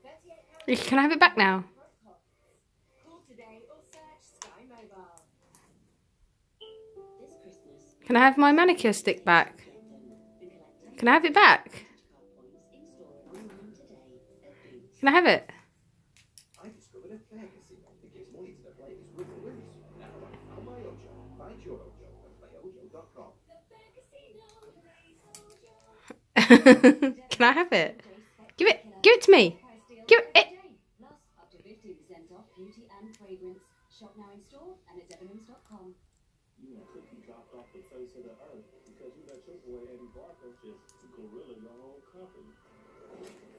Can I have it back now? Can I have my manicure stick back? Can I have it back? Can I have it? I discovered a fair casino that gives money to the players with the wins. Now I found my Ojo. Find your Ojo at playojo.com. Can I have it? Give it to me. Give it. Up to 15% off beauty and fragrance. Shop now in store and at debenhams.com. You want cookie dropped off the face of the earth because you let your boy Eddie Barker just gorilla your whole company.